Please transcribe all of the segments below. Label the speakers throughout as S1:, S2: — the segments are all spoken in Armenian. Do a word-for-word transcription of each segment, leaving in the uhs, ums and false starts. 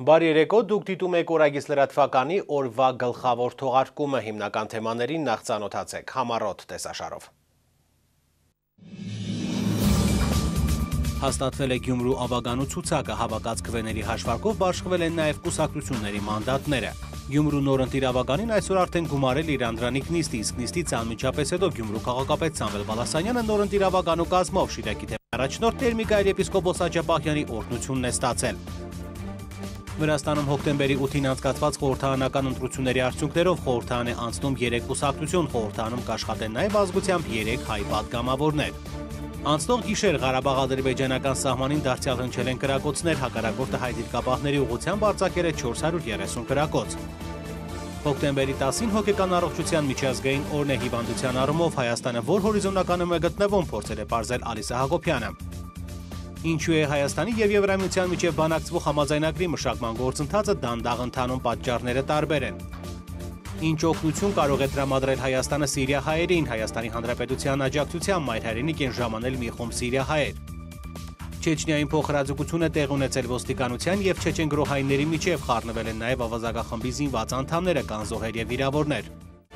S1: Բարի երեկո, դուք դիտում եք Օրագիս լրատվականի օրվա գլխավոր թողարկումը, հիմնական թեմաներին նախ ծանոթացեք համառոտ տեսաշարով։ Հաստատվել է Գյումրու ավագանու ցուցակը, հավաքած քվեների հաշվարկով բաշխվել են նաև կուսակցությունների մանդատները։ Գյումրու նորընտիր ավագանին այսօր արդեն գումարել իր անդրանիկ նիստը, իսկ նիստից անմիջապես հետո Գյումրու քաղաքապետ Սամվել Բալասանյանը նորընտիր ավագանու կազմով Շիրակի թեմի առաջնորդ Տեր Միքայել եպիսկոպոս Աջափահյանի օրհնությունն է ստացել։ Վրաստանում հոկտեմբերի ութին անցկացված խորհրդարանական ընտրությունների արդյունքներով խորհրդարան է անցնում երեք կուսակցություն, խորհրդարանում կաշխատեն նաև ազգությամբ երեք հայ պատգամավորներ։ Անցնող գիշեր Ղարաբաղ-ադրբեջանական սահմանին դարձյալ հնչել են կրակոցներ, հակառակորդը հայ դիրքապահների ուղղությամբ արձակել է չորս հարյուր երեսուն կրակոց։ Հոկտեմբերի տասին հոգեկան առողջության միջազգային օրն է, հիվանդության առումով Հայաստանը որ հորիզոնականում է գտնվում, փորձել է պարզել Ալիսա Հակոբյանը։ Ինչու է Հայաստանի և Եվրամիության միջև բանակցվող համաձայնագրի մշակման գործընթացը դանդաղ ընթանում, պատճառները տարբեր են։ Ինչ օգնություն կարող է տրամադրել Հայաստանը սիրիահայերին, Հայաստանի Հանրապետության աջակցությամբ մայր հայրենիք են ժամանել մի խումբ սիրիահայեր։ Չեչնիային փոխհրաձգություն է տեղի ունեցել ոստիկանության և չեչեն գրոհայինների միջև, խառնվել են նաև ավազակախմբի զինված անդամները, կան զոհեր և վիրավորներ։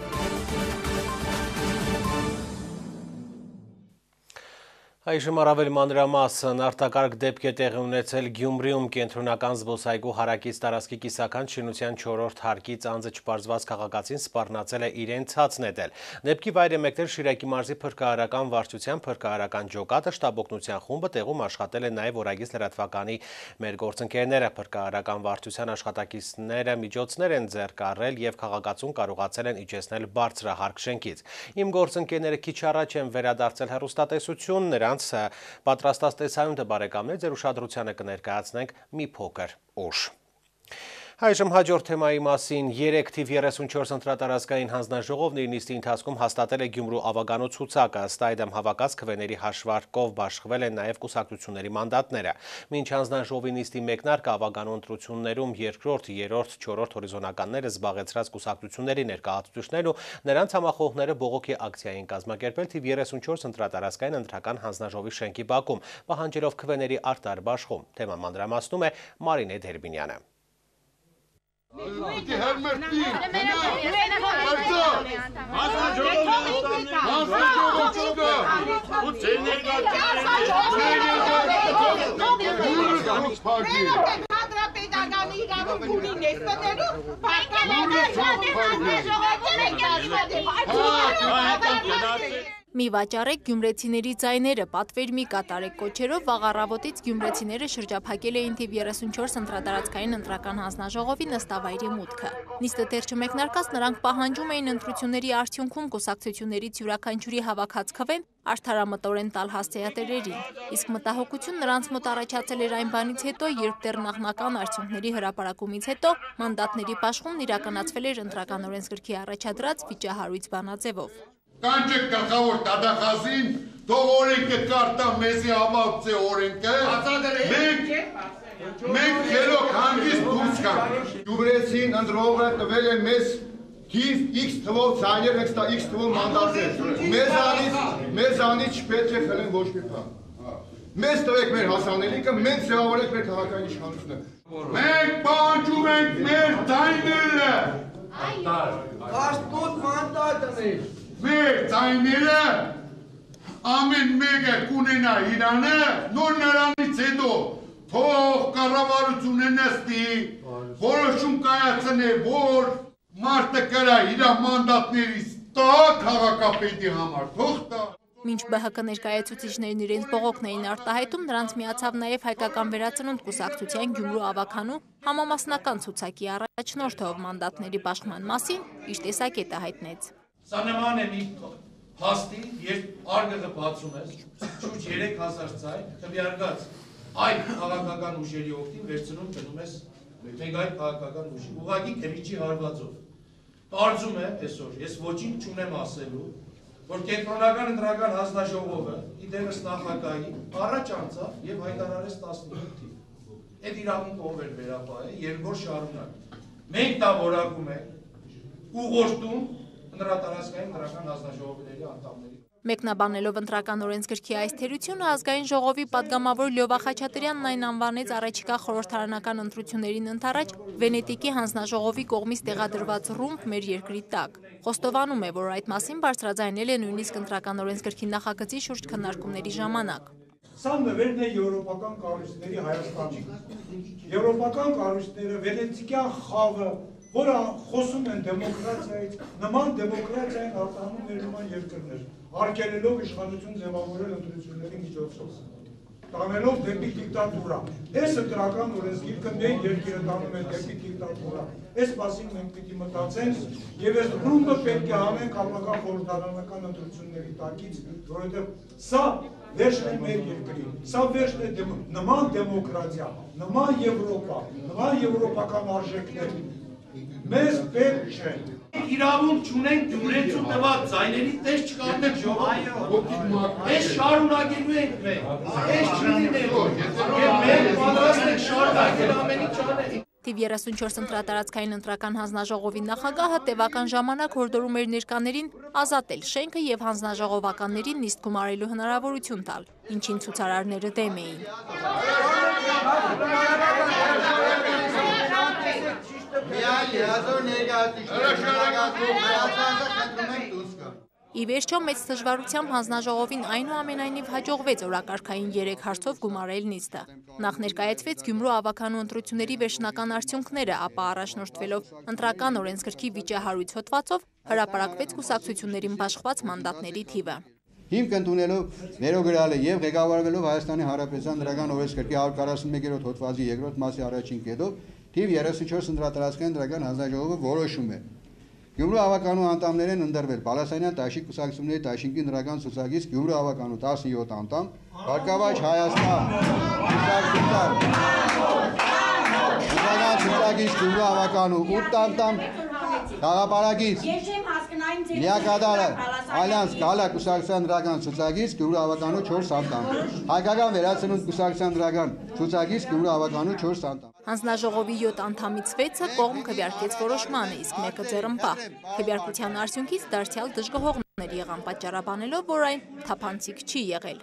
S1: Այժմ առավել մանրամասն արտակարգ դեպք է տեղի ունեցել Գյումրիում կենտրոնական զբոսայգու հարակից տարածքի կիսական շինության չորրորդ հարկից անձը չպարզված քաղաքացին սպառնացել է իրեն ցած նետել։ Դեպքի վայր է մեկնել Շիրակի մարզի փրկարարական վարչության փրկարարական ջոկատը, շտաբօգնության խումբը, տեղում աշխատել են նաև Օրագիս լրատվականի մեր գործընկերները։ Փրկարարական վարչության աշխատակիցները միջոցներ են ձեռք առել և քաղաքացուն կարողացել են իջեցնել բարձրահարկ շենքից։ Իմ գործընկերները քիչ առաջ են վերադարձել հեռուստատեսություն, նրանց պատրաստած տեսանյութը բարեկամներ ձեր ուշադրությանը կներկայացնենք մի փոքր ուշ։ Այժմ հաջորդ թեմայի մասին երեք թիվ երեսունչորս ընտրատարածքային հանձնաժողովն իր նիստի ընթացքում հաստատել է Գյումրու ավագանու ցուցակը, ըստ այդմ հավաքած քվեների հաշվարկով բաշխվել են նաև կուսակցությունների մանդատները։ Մինչ հանձնաժողովի նիստի մեկնարկը ավագանու ընտրություններում երկրորդ, երրորդ, չորրորդ հորիզոնականները զբաղեցրած կուսակցությունների ներկայացուցիչներն ու նրանց համախոհները բողոքի ակցիա են կազմակերպել թիվ երեսունչորս ընտրատարածքային ընտրական հանձնաժողովի շենքի բակում, պահանջելով քվեների արտար բաշխում։ Թեման մանրամասնում է Մարինե Դերբինյանը։
S2: Մի վաճառեք գյումրեցիների ձայները, պատվեր մի կատարեք կոչերով վաղ առավոտից գյումրեցիները շրջափակել էին թիվ երեսունչորս ընտրատարածքային ընտրական հանձնաժողովի նստավայրի մուտքը։ Նիստը դեռ չմեկնարկած նրանք պահանջում էին ընտրությունների արդյունքում կուսակցություններից յուրաքանչյուրի հավաքած քվեն արդարամտորեն տալ հասցեատերերին։ Իսկ մտահոգություն նրանց մոտ առաջացել էր այն բանից հետո, երբ դեռ նախնական արդյունքների հրապարակումից հետո մանդատների պաշխումն իրականացվել էր ընտրական օրենսգրքի առաջադրած վիճահարույց բանաձևով։
S3: Կանչեք գլխավոր տվյալին, թող օրենքը կարտա մեզի համակցե օրենքը, մենք քերոք հանգիստ դուրս գանք։
S4: Գյումրեցին ընտրողը տվել է մեզ թիվ X թվով ձայներ, մենք ստա X թվով մանդատներ։ Մեզանից, մեզանից չպետք է խլեն ոչ մի բան։ Մեզ տվեք մեր հասանելիքը, մենք ձևավորենք մեր քաղաքային իշխանությունը։
S3: Մենք պահանջում ենք մեր ձայները։
S5: Աստծո մանդատներ։
S3: Մեր ձայները ամեն մեկը կունենա իրանը, նոր նրանից հետո թող կառավարությունը նստի, որոշում կայացնի, որ մարդը կրա իր մանդատներից տա քաղաքապետի համար, թող տա։
S2: Մինչ Բ Հ Կ ներկայացուցիչներն իրենց բողոքն էին արտահայտում, նրանց միացավ նաև Հայկական վերածնունդ կուսակցության Գյումրու ավագանու համամասնական ցուցակի առաջնորդը, ով մանդատների բաշխման մասին իր տեսակետը հայտնեց։
S6: Սա նման է մի փաստի, երբ արգղը բացում ես, շուրջ երեք հազար ձայն, քվեարկած այդ քաղաքական ուժերի օգտին վերցնում գնում ես մեկ այլ քաղաքական ուժի, ուղղակի քրիչի հարվածով։ Կարծում եմ այսօր, ես ոչինչ չունեմ ասելու, որ կենտրոնական ընտրական հանձնաժողովը իդեպս նախագահի առաջ անցավ եւ հայտարարեց տասնյոթ թիվ։ Այդ իրավունքը ով էր վերապահել, երկրորդ շարունակ։ Մենք դա որակում ենք, ուղղորդում ընտրատարածքային ընտրական հանձնաժողովների անդամների։
S2: Մեկնաբանելով ընտրական օրենսգրքի այս թերությունը ազգային ժողովի պատգամավոր Լյովա Խաչատրյանն այն անվանեց առաջիկա խորհրդարանական ընտրություններին ընդառաջ Վենետիկի հանձնաժողովի կողմից տեղադրված ռումբ մեր երկրի տակ։ Խոստովանում է, որ այդ մասին բարձրաձայնել է նույնիսկ ընտրական օրենսգրքի նախագծի շուրջ քննարկումների ժամանակ։
S5: Սա նվերն է եվրոպական կառույցների Հայաստանի։ Եվրոպական կառույցները վենետիկյան խավը, որը խոսում են դեմոկրատիայից, նման դեմոկրատիային արտահանում մեր նման երկրներ, արգելելով իշխանություն ձևավորել ընտրությունների միջոցով, տանելով դեպի դիկտատուրա։ Այս ընտրական օրենսգիրքը մեր երկիրը տանում է դեպի դիկտատուրա։ Այս մասին մենք պիտի մտածենք եւ այս ռումբը պետք է անենք ապագա խորհրդարանական ընտրությունների տակից, որովհետեւ սա վերջն է մեր երկրի, սա վերջն է նման դեմոկրատիա, նման Եվրոպա, նման եվրոպական արժեքներ մեզ պետք չէ։
S6: Իրավունք չունենք Գյումրեցու տված ձայների տես չկարդեք ժողովուրդ։ Այս շարունակելու ենք մենք, այս չլինելու, և մենք պատրաստ ենք շարունակել ամեն ինչ անել։
S2: Թիվ երեսունչորս ընտրատարածքային ընտրական հանձնաժողովի նախագահը տևական ժամանակ հորդորում էր ներկաներին ազատել շենքը և հանձնաժողովականներին նիստ գումարելու հնարավորություն տալ, ինչին ցուցարարները դեմ էին։ Ի վերջո մեծ դժվարությամբ հանձնաժողովին այնուամենայնիվ հաջողվեց օրակարգային երեք հարցով գումարել նիստը։ Նախ ներկայացվեց Գյումրու ավականու ընտրությունների վերջնական արդյունքները, ապա առաջնորդվելով ընտրական օրենսգրքի վիճահարույց հոդվածով հրապարակվեց կուսակցություններին բաշխված մանդատների թիվը։
S7: Հիմք ընդունելով վերոգրյալը եւ ղեկավարվելով Հայաստանի Հանրապետության ընտրական օրենսգրքի հարյուր քառասունմեկերորդ հոդվածի երկրորդ մասի առաջին կետով թիվ երեսունչորս ընտրատարածքային ընտրական հանձնաժողովը որոշում է Գյումրու ավականու անդամներ են ընդրվել Բալասանյան Տաշիկ կուսակցությունների Տաշինքի ընտրական ցուցակից Գյումրու ավականու տասնյոթ անդամ, Բարգավաճ Հայաստան ընտրական ցուցակից Գյումրու ավականու ութ անդամ, Խաղապարակից Լիակադարը Ալյանս Գալա կուսակցության ընտրական ցուցակից Գյումրու ավականու չորս անդամ, Հայկական վերացնունդ կուսակցության ընտրական ցուցակից Գյումրու ավականու չորս անդամ։
S2: Հանձնաժողովի յոթ անդամից վեցը կողմ քվեարկեց որոշմանը, իսկ մեկը ձեռնպահ։ Քվեարկության արդյունքից դարձյալ դժգոհողներ եղան, պատճառաբանելով, որ այն թափանցիկ չի եղել։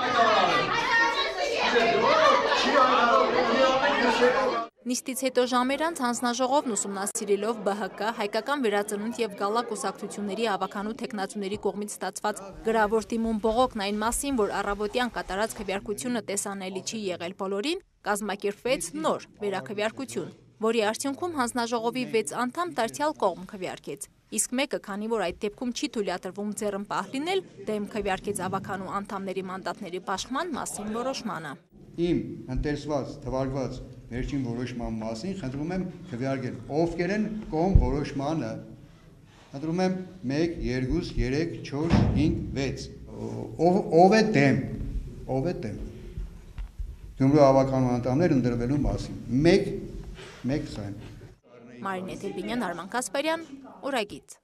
S2: Նիստից հետո ժամեր անց հանձնաժողովն ուսումնասիրելով Բ Հ Կ, Հայկական վերածնունդ և Գալա կուսակցությունների ավականու թեկնածուների կողմից ստացված գրավոր դիմում բողոքն այն մասին, որ առավոտյան կատարած քվեարկությունը տեսանելի չի եղել բոլորին, կազմակերպվեց նոր վերաքվեարկություն, որի արդյունքում հանձնաժողովի վեց անդամ դարձյալ կողմ քվեարկեց։ Իսկ մեկը, քանի որ այդ դեպքում չի թույլատրվում ձեռնպահ լինել, դեմ քվեարկեց ավականու անդամների մանդատների բաշխման մասին որոշմանը։
S7: Իմ ընտեսված, թվարկված վերջին որոշման մասին խնդրում եմ քվեարկել ովքեր են կողմ որոշմանը։ Խնդրում եմ մեկ, երկու, երեք, չորս, հինգ, վեց։ Ով է դեմ, ով է դեմ։ Գյումրու ավականու անդամներ ընդրվելու մասին։ Մեկ, մեկ սայն։
S2: Մարինե Տերբինյան, Արման Կասպարյան, Օրագիծ։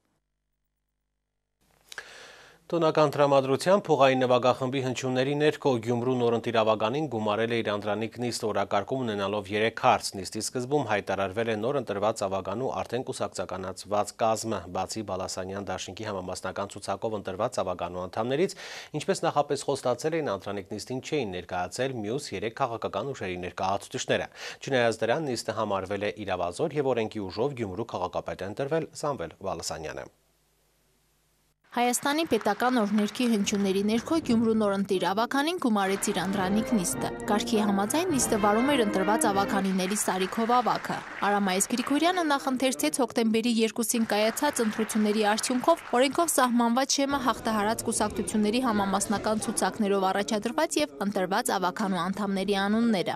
S1: Տոնական տրամադրության փողային նվագախմբի հնչյունների ներքո Գյումրու նորընտիր ավականին գումարել է իր անդրանիկ նիստ օրակարգում ունենալով երեք հարց։ Նիստի սկզբում հայտարարվել է նոր ընտրված ավականու արդեն կուսակցականացված կազմը, բացի Բալասանյան Դաշինքի համամասնական ցուցակով ընտրված ավականու անդամներից, ինչպես նախապես խոստացել էին անդրանիկ նիստին չէին ներկայացել մյուս երեք քաղաքական ուժերի ներկայացուցիչները։ Չնայած դրան նիստը համարվել է իրավազոր եւ օրենքի ուժով Գյումրու քաղաքապետ է ընտրվել Սամվել Բալասանյանը։
S2: Հայաստանի պետական օրհներքի հնչյունների ներքո Գյումրու նորընտիր ավականին գումարեց իր անդրանիկ նիստը։ Կարգի համաձայն նիստը վարում էր ընտրված ավականիների սարիքով ավագը։ Արամայես Գրիգորյանը նախընթերցեց հոկտեմբերի երկուսին կայացած ընտրությունների արդյունքով օրենքով սահմանված շեմը հաղթահարած կուսակցությունների համամասնական ցուցակներով առաջադրված եւ ընտրված ավականու անդամների անունները։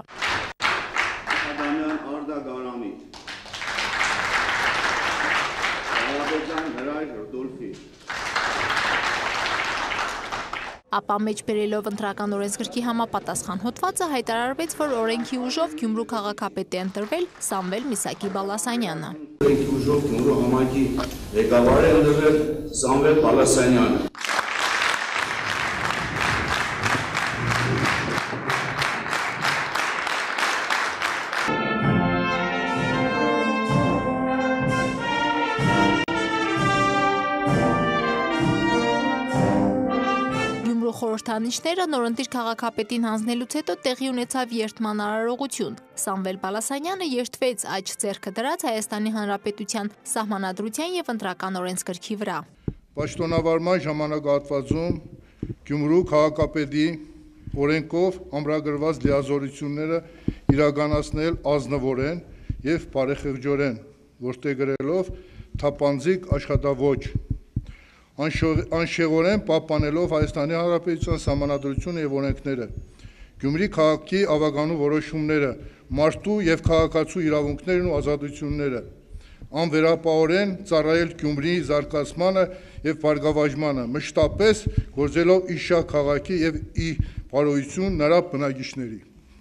S2: Ապա մեջ բերելով ընտրական օրենսգրքի համապատասխան հոդվածը հայտարարվեց, որ օրենքի ուժով Գյումրու քաղաքապետ է ընտրվել Սամվել Միսակի Բալասանյանը։
S8: Օրենքի ուժով Գյումրու համայնքի ղեկավար է ընտրվել Սամվել Բալասանյանը։
S2: խորհրդանիշները նորընտիր քաղաքապետին հանձնելուց հետո տեղի ունեցավ երթման արարողություն։ Սամվել Բալասանյանը երթվեց աջ ձեռքը դրած Հայաստանի Հանրապետության Սահմանադրության և Ընտրական օրենսգրքի վրա։
S3: Պաշտոնավարման ժամանակահատվածում Գյումրու քաղաքապետի օրենքով ամրագրված լիազորությունները իրականացնել ազնվորեն և բարեխիղճորեն, որտեղ գրելով թափանցիկ աշխատաոճ, անշեղորեն պահպանելով Հայաստանի Հանրապետության Սահմանադրությունը և օրենքները, Գյումրի քաղաքի ավագանու որոշումները, մարդու և քաղաքացու իրավունքներն ու ազատությունները, անվերապահորեն ծառայել Գյումրիի զարգացմանը և բարգավաճմանը, մշտապես գործելով իր շահ քաղաքի և ի բարօրություն նրա բնակիչների։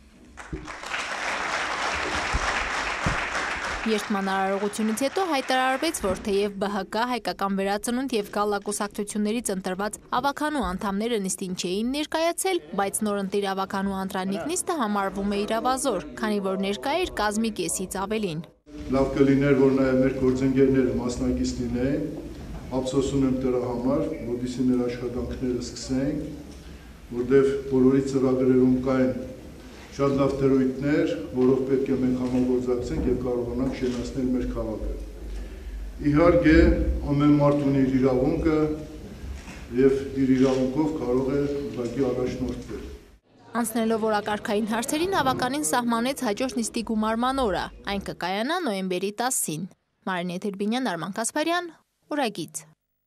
S2: Երթման արարողությունից հետո հայտարարվեց, որ թեև Բ Հ Կ, Հայկական վերածնունդ և Գալլա կուսակցություններից ընտրված ավականու անդամները նիստին չէին ներկայացել, բայց նորընտիր ավականու Անդրանիկ նիստը համարվում է իրավազոր, քանի որ ներկա էր կազմի կեսից ավելին։
S3: Լավ կլիներ, որ նաև մեր գործընկերները մասնակից լինեին, ափսոսում եմ դրա համար, որպեսզի մեր աշխատանքները սկսենք, որտեղ բոլորի ծրագրերում կային շատ լավ դրույթներ, որով պետք է մենք համագործակցենք և կարողանանք շենացնել մեր քաղաքը։ Իհարկե, ամեն մարդ ունի իր իրավունքը և իր իրավունքով կարող է ուղղակի առաջնորդվել։
S2: Անցնելով օրակարգային հարցերին, ավականին սահմանեց հաջորդ նիստի գումարման օրը, այն կկայանա նոյեմբերի տասին։ Մարինե Թերբինյան, Արման Կասպարյան, Օրագիծ։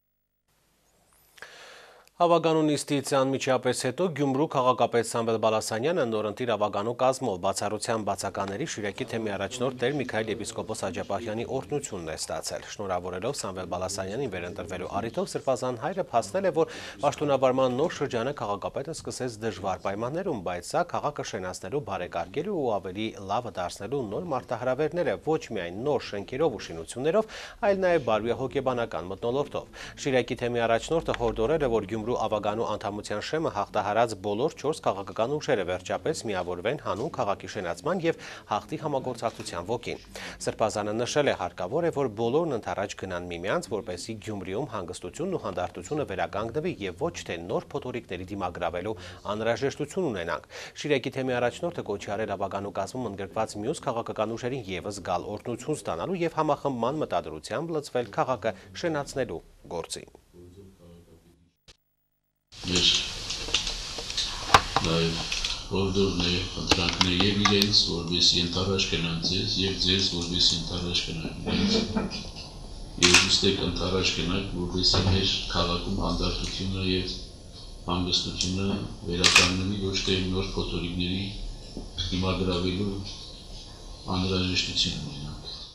S1: Ավագանու նիստից անմիջապես հետո Գյումրու քաղաքապետ Սամվել Բալասանյանը նորընտիր ավագանու կազմով բացառության բացակաների Շիրակի թեմի առաջնորդ Տեր Միքայել եպիսկոպոս Աջապահյանի օրհնությունն է ստացել։ Շնորհավորելով Սամվել Բալասանյանին վերընտրվելու առիթով Սրբազան հայրը փաստել է, որ պաշտոնավարման նոր շրջանը քաղաքապետը սկսեց դժվար պայմաններում, բայց սա քաղաքը շենացնելու, բարեկարգելու ու ավելի լավը դարձնելու նոր մարտահրավերներ է, ոչ միայն նոր շենքերով ու շինություններով, այլ նաև բարոյահոգեբանական մթնոլորտով։ Շիրակի թեմի առաջնորդը հորդորել է, որ Գյումրու ավագանու անդամության շեմը հաղթահարած բոլոր չորս քաղաքական ուժերը վերջապես միավորվեն հանուն քաղաքի շենացման և հաղթի համագործակցության ոգին։ Սրբազանը նշել է, հարկավոր է, որ բոլորն ընդառաջ գնան միմյանց, որպեսզի Գյումրիում հանգստությունն ու հանդարտությունը վերականգնվի և ոչ թե նոր փոթորիկների դիմագրավելու անհրաժեշտություն ունենանք։ Շիրակի թեմի առաջնորդը կոչ է արել ավագանու կազմում ընդգրկված մյուս քաղաքական ուժերին ևս գալ օրհնություն ստանալու և համախմբման մտադրությամբ լծվել քաղաքը շենացնելու գործին։
S9: Մեր նաև հորդորն է ընտրանքն է և իրենց, որպեսզի ընդառաջ գնան ձեզ և ձեզ, որպեսզի ընդառաջ գնան իրենց և ուստեք ընդառաջ գնանք, որպեսզի մեր քաղաքում հանդարտությունը և հանգստությունը վերականգնվի, ոչ թե նոր փոթորիկների դիմագրավելու անհրաժեշտություն ունենանք։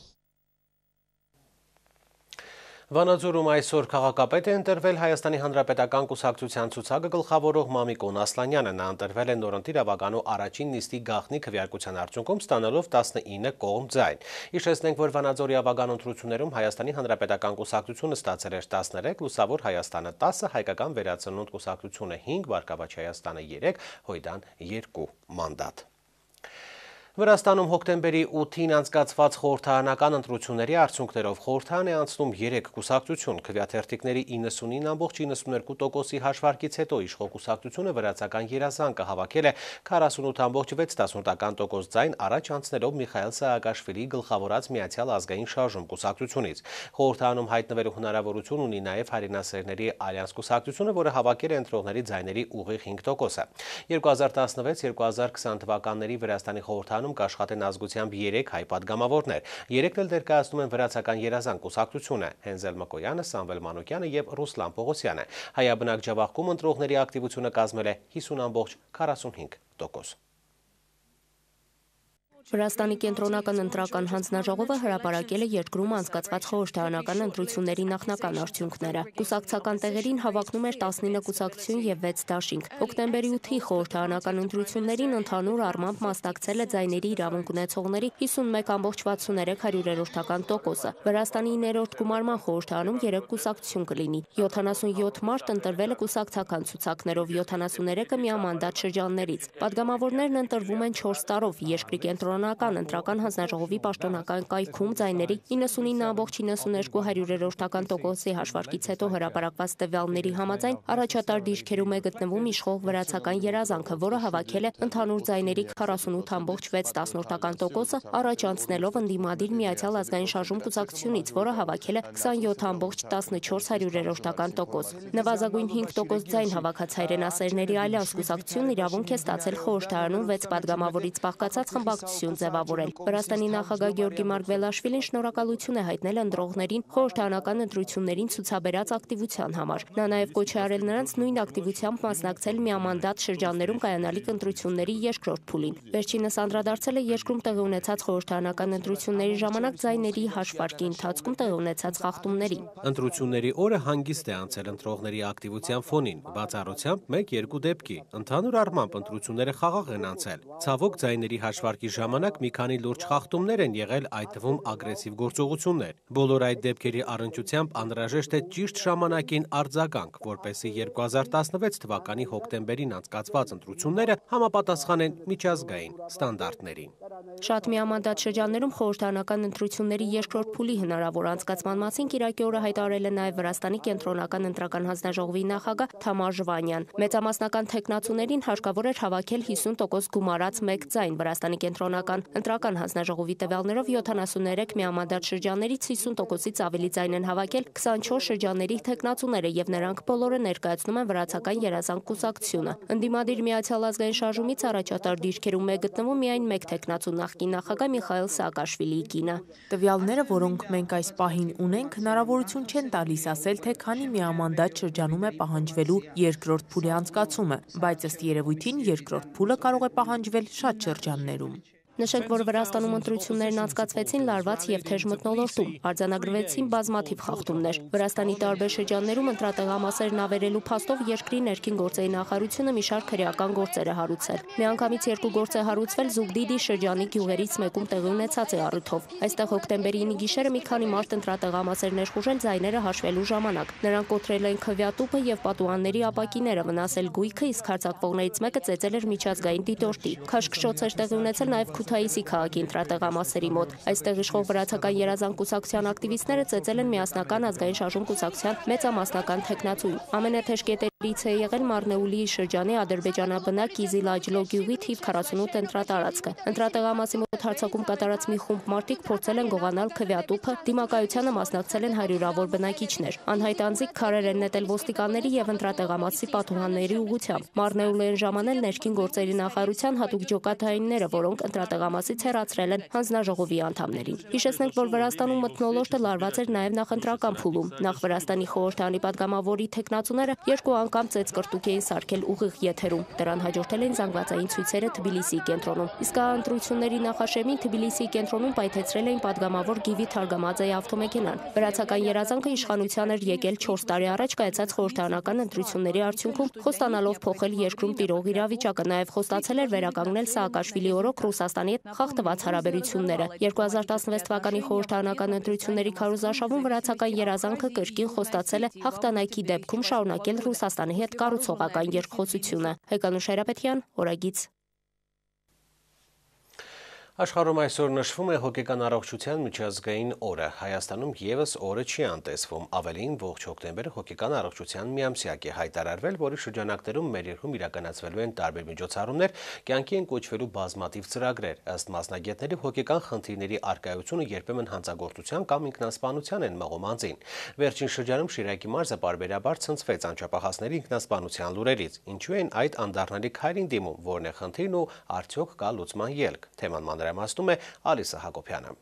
S1: Վանաձորում այսօր քաղաքապետ է ընտրվել Հայաստանի Հանրապետական կուսակցության ցուցակը գլխավորող Մամիկոն Ասլանյանը։ Նա ընտրվել է նորընտիր ավագանու առաջին նիստի գաղտնի քվեարկության արդյունքում ստանալով տասնինը կողմ ձայն։ Հիշեցնենք, որ Վանաձորի ավագանու ընտրություններում Հայաստանի Հանրապետական կուսակցությունը ստացել էր տասներեք, Լուսավոր Հայաստանը տասը, Հայկական վերածնունդ կուսակցությունը հինգ, Բարգավաճ Հայաստանը երեք, Հույդան երկու մանդատ։ Վրաստանում հոկտեմբերի ութին անցկացված խորհրդարանական ընտրությունների արդյունքներով խորհրդարան է անցնում երեք կուսակցություն։ Քվեաթերթիկների իննսունինը ամբողջ իննսուններկու տոկոսի հաշվարկից հետո իշխող կուսակցությունը վրացական երազանքը հավաքել է քառասունութ ամբողջ վեց տոկոս ձայն, առաջ անցնելով Միխայել Սաակաշվիլիի գլխավորած Միացյալ ազգային շարժում կուսակցությունից։ Խորհրդարանում հայտնվելու հնարավորություն ունի նաև Հայրենասերների Ալյանս կուսակցությունը, որը հավաքել է ընտրողների ձայների ուղիղ հինգ տոկոսը։ երկու հազար տասնվեց երկու հազար քսան թվականների Վրաստանի խորհրդարանում կաշխատեն ազգությամբ երեք հայ պատգամավորներ։ Երեքն էլ ներկայացնում են վրացական երազանք կուսակցությունը՝ Հենզել Մկոյանը, Սամվել Մանուկյանը և Ռուսլան Պողոսյանը։ Հայաբնակ ջավախքում ընտրողների ակտիվությունը կազմել է հիսուն ամբողջ քառասունհինգ տոկոս։
S10: Վրաստանի կենտրոնական ընտրական հանձնաժողովը հրապարակել է երկրում անցկացված խորհրդարանական ընտրությունների նախնական արդյունքները։ Կուսակցական տեղերին հավակնում էր տասնինը կուսակցություն և վեց դաշինք։ Հոկտեմբերի ութի խորհրդարանական ընտրություններին ընդհանուր առմամբ մասնակցել է ձայների իրավունք ունեցողների հիսունմեկ ամբողջ վաթսուններեք հարյուրերորդական տոկոսը։ Վրաստանի ներորդ գումարման խորհրդարանում երեք կուսակցություն կլինի։ յոթանասունյոթ մարդ ընտրվել է կուսակցական ցուցակներով, յոթանասուներեքը միամանդատ շրջաններից։ Պատգամավորներն ընտրվում են չորս տարով։ Երկրի կենտրոնական կենտրոնական ընտրական հանձնաժողովի պաշտոնական կայքում ձայների իննսունինը ամբողջ իննսուներկու հարյուրերորդական տոկոսի հաշվարկից հետո հրապարակված տվյալների համաձայն առաջատար դիրքերում է գտնվում իշխող վրացական երազանքը, որը հավաքել է ընդհանուր ձայների քառասունութ ամբողջ վեց տասնորդական տոկոսը, առաջ անցնելով ընդդիմադիր Միացյալ ազգային շարժում կուսակցությունից, որը հավաքել է քսանյոթ ամբողջ տասնչորս հարյուրերորդական տոկոս։ Նվազագույն հինգ տոկոս ձայն հավաքած հայրենասերների Ալյանս կուսակցությունն իրավունք է ստացել խորհրդարանում վեց պատգամավորից բաղկացած խմբակցություն ձևավորել։ Վրաստանի նախագահ Գեորգի Մարգվելաշվիլին շնորհակալություն է հայտնել ընտրողներին խորհրդարանական ընտրություններին ցուցաբերած ակտիվության համար։ Նա նաև կոչ է արել նրանց նույն ակտիվությամբ մասնակցել միամանդատ շրջաններում կայանալիք ընտրությունների երկրորդ փուլին։ Վերջինս անդրադարձել է երկրում տեղի ունեցած խորհրդարանական ընտրությունների ժամանակ ձայների հաշվարկի ընթացքում տեղի ունեցած խախտումներին։
S1: Ընտրությունների օրը հանգիստ է անցել ընտրողների ակտիվության ֆոնին, բացառությամբ մեկ-երկու դեպքի։ Ընդհանուր առմամբ ընտրությունները խաղաղ են անցել։ Ցավոք ձայների հաշվարկի ժամանակ մի քանի լուրջ խախտումներ են եղել, այդ թվում ագրեսիվ գործողություններ։ Բոլոր այդ դեպքերի առնչությամբ անհրաժեշտ է ճիշտ ժամանակին արձագանք, որպեսզի երկու հազար տասնվեց թվականի հոկտեմբերին անցկացված ընտրությունները համապատասխանեն միջազգային ստանդարտներին։
S10: Շատ միամանդատ շրջաններում խորհրդարանական ընտրությունների երկրորդ փուլի հնարավոր անցկացման մասին կիրակի օրը հայտարարել է նաև Վրաստանի կենտրոնական ընտրական հանձնաժողովի նախագահ Թամար Ժվանյան։ Մեծամասնական թեկնածուներին հարկավոր էր հավաքել հիսուն տոկոս գումարած մեկ ձայն։ Վրաստանի կենտրոնական ընտրական հանձնաժողովի տվյալներով յոթանասուններեք միամանդատ շրջաններից հիսուն տոկոսից ավելի ձայն են հավաքել քսանչորս շրջանների թեկնածուները եւ նրանք բոլորը ներկայացնում են վրացական երազանք կուսակցությունը։ Ընդդիմադիր Միացյալ ազգային շարժումից առաջատար դիրքերում է գտնվում միայն մեկ թեկնածու նախկին նախագահ Միխայիլ Սաակաշվիլիի կինը։
S11: Տվյալները, որոնք մենք այս պահին ունենք, հնարավորություն չեն տալիս ասել, թե քանի միամանդատ շրջանում է պահանջվելու երկրորդ փուլի անցկացումը, բայց ըստ երևույթին երկրորդ փուլը կարող է պահանջվել շատ շրջաններում։
S10: Նշենք, որ Վրաստանում ընտրություններն անցկացվեցին լարված եւ թեժ մթնոլորտում, արձանագրվեցին բազմաթիվ խախտումներ։ Վրաստանի տարբեր շրջաններում ընտրատեղամասերն ավերելու փաստով երկրի ներքին գործերի նախարարությունը մի շարք քրեական գործեր է հարուցել։ Միանգամից երկու գործ է հարուցվել Զուգդիդի շրջանի գյուղերից մեկում տեղի ունեցած է առիթով։ Այստեղ հոկտեմբերի ինը գիշերը մի քանի մարդ ընտրատեղամասեր ներխուժել ձայները հաշվելու ժամանակ։ Նրանք կոտրել են քվյատուփը եւ պատուհանների ապակիները, վնասել գույքը, իսկ հարձակվողներից մեկը ծեծել էր միջազգային դիտորդի։ Քաշքշոց էր տեղի ունեցել նաեւ Քութայիսի քաղաքի ընտրատեղամասերի մոտ։ Այստեղ իշխող վրացական երազանք կուսակցության ակտիվիստները ծեծել են միասնական ազգային շարժում կուսակցության մեծամասնական թեկնածուին։ Ամենաթեժ կետերից է եղել Մարնեուլիի շրջանի ադրբեջանաբնակ Կիզիլաջլո գյուղի թիվ քառասունութ ընտրատարածքը։ Ընտրատեղամասի մոտ հարձակում կատարած մի խումբ մարդիկ փորձել են գողանալ քվյատուփը, դիմակայությանը մասնակցել են հարյուրավոր բնակիչներ։ Անհայտ անձիկ քարեր են նետել ոստիկանների եւ ընտրատեղամասի պատուհանների ուղղությամբ։ Մարնեուլի են ժամանել ներքին գործերի նախարարության հատուկ ջոկատայինները, որոնք ընտրատեղամասից հեռացրել են հանձնաժողովի անդամներին։ Հիշեցնենք, որ Վրաստանում մթնոլորտը լարված էր նաև նախընտրական փուլում։ Նախ Վրաստանի խորհրդարանի պատգամավորի թեկնածուները երկու անգամ ծեծկրտուկ էին սարքել ուղիղ եթերում։ Դրան հաջորդել են զանգվածային ցույցերը Թբիլիսիի կենտրոնում։ Իսկ ընտրությունների նախաշեմին Թբիլիսիի կենտրոնում պայթեցրել էին պատգամավոր Գիվի Թարգամաձեի ավտոմեքենան։ Վրացական երազանքը իշխանության էր եկել չորս տարի առաջ կայացած խորհրդարանական ընտրությունների արդյունքում, խոստանալով փոխել երկրում տիրող իրավիճակը, նաև խոստացել էր վերականգնել Սաակաշվիլի օրոք Ռուսաստանի հետ խախտված հարաբերությունները։ երկու հազար տասնվեց թվականի խորհրդարանական ընտրությունների քարոզարշավում վրացական երազանքը կրկին խոստացել է հաղթանակի դեպքում շարունակել Ռուսաստանի հետ կառուցողական երկխոսությունը։ Հեկանուշ Հայրապետյան, Օրագիծ։
S1: Աշխարհում այսօր նշվում է հոգեկան առողջության միջազգային օրը։ Հայաստանում եւս օրը չի անտեսվում։ Ավելին, ողջ հոկտեմբերը հոգեկան առողջության միամսյակ է հայտարարվել, որի շրջանակներում մեր երկրում իրականացվելու են տարբեր միջոցառումներ, կյանքի են կոչվելու բազմաթիվ ծրագրեր։ Ըստ մասնագետների, հոգեկան խնդիրների առկայությունը երբեմն հանցագործության կամ ինքնասպանության են մղում անձին։ Վերջին շրջանում Շիրակի մարզը պարբերաբար ցնցվեց անչափահասների ինքնասպանության լուրերից։ Ինչու են այդ անդառնալի քայլին դիմում, որն է խնդիրն ու արդյոք կա լուծման ելք։ Թեման մանրամասնում է Ալիսա Հակոբյանը։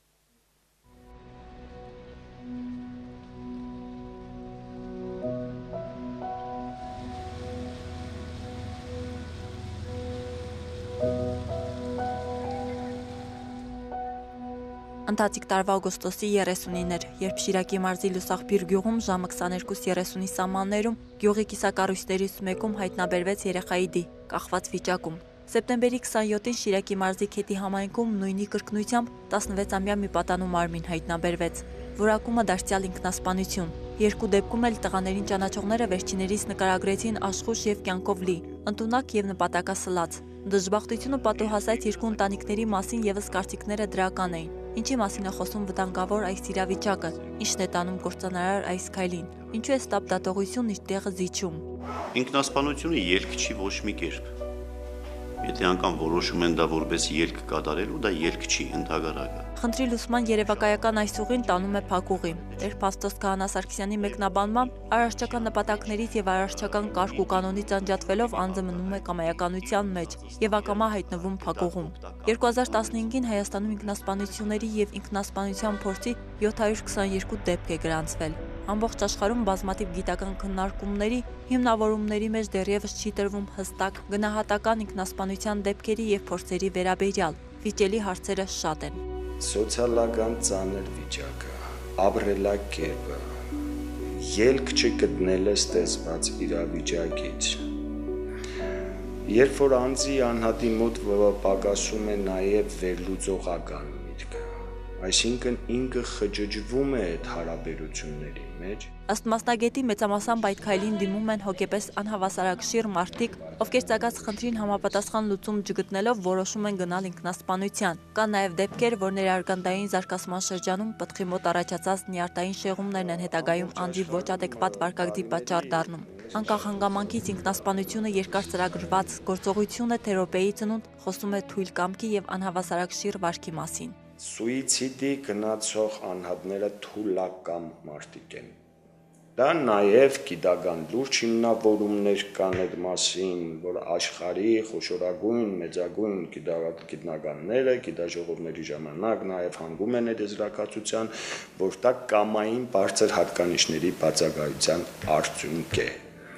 S12: Ընթացիկ տարվա օգոստոսի երեսունին էր, երբ Շիրակի մարզի Լուսաղբյուր գյուղում ժամը քսաներկու երեսունի սահմաններում գյուղի կիսակառույցներից մեկում հայտնաբերվեց երեխայի դի, կախված վիճակում։ Սեպտեմբերի քսանյոթին Շիրակի մարզի Քետի համայնքում նույնի կրկնությամբ տասնվեցամյա մի պատանու մարմին հայտնաբերվեց, որակումը դարձյալ ինքնասպանություն։ Երկու դեպքում էլ տղաներին ճանաչողները վերջիներիս նկարագրեցին աշխուժ եւ կյանքով լի, ընդունակ եւ նպատակասլաց։ Դժբախտությունը պատուհասած երկու ընտանիքների մասին եւս կարծիքները դրական էին։ Ինչի մասին է խոսում վտանգավոր այս իրավիճակը, ինչն է տանում կործանարար այս քայլին, ինչու է ստապ դատողությունն իր տեղը զիջում։
S13: Ինքնասպանությունը ելք չի ոչ մի կերպ։ Եթե անգամ որոշում են դա որպես ելք կատարելու, դա ելք չի, ընդհակառակը։
S12: Խնդրի լուսման երևակայական այս ուղին տանում է փակուղի։ Տեր Փաստոս Քահանա Սարգսյանի մեկնաբանմամբ առարչական նպատակներից եւ առարչական կարգ ու կանոնից անջատվելով անձը մնում է կամայականության մեջ եւ ակամա հայտնվում փակուղում։ երկու հազար տասնհինգին Հայաստանում ինքնասպանությունների եւ ինքնասպանության փորձի յոթ հարյուր քսաներկու դեպք է գրանցվել։ Ամբողջ աշխարհում բազմաթիվ գիտական քննարկումների, հիմնավորումների մեջ դեռևս չի տրվում հստակ գնահատական ինքնասպանության դեպքերի եւ փորձերի վերաբերյալ։ Վիճելի հարցերը շատ են։
S14: Սոցիալական ծանր վիճակը, ապրելակերպը, ելք չգտնելը ստեղծված իրավիճակից։ Երբ որ անձի անհատի մոտ պակասում է նաև վերլուծողական միտքը, այսինքն ինքը խճճվում է այդ հարաբերությունների մեջ։
S12: Ըստ մասնագետի մեծամասամբ այդ քայլին դիմում են հոգեպես անհավասարակշիռ մարդիկ, ովքեր ցանկած խնդրին համապատասխան լուծում չգտնելով որոշում են գնալ ինքնասպանության։ Կան նաև դեպքեր, որ ներարգանդային զարգացման շրջանում պտղի մոտ առաջացած նյարդային շեղումներն են հետագայում անձի ոչ ադեկվատ վարքագծի պատճառ դառնում։ Անկախ հանգամանքից ինքնասպանությունը երկար ծրագրված գործողություն է թերապեի ծնունդ, խոսում է թույլ կամքի եւ անհավասարակշիռ վարքի մասին։
S14: Սուիցիդի գնացող անհատները թուլակամ մարդիկ են։ Դա նաև գիտական լուրջ հիմնավորումներ կան այդ մասին, որ աշխարհի խոշորագույն, մեծագույն գիտնականները գիտաժողովների ժամանակ նաև հանգում են այդ եզրակացության, որ դա կամային բարձր հատկանիշների բացակայության արդյունք է։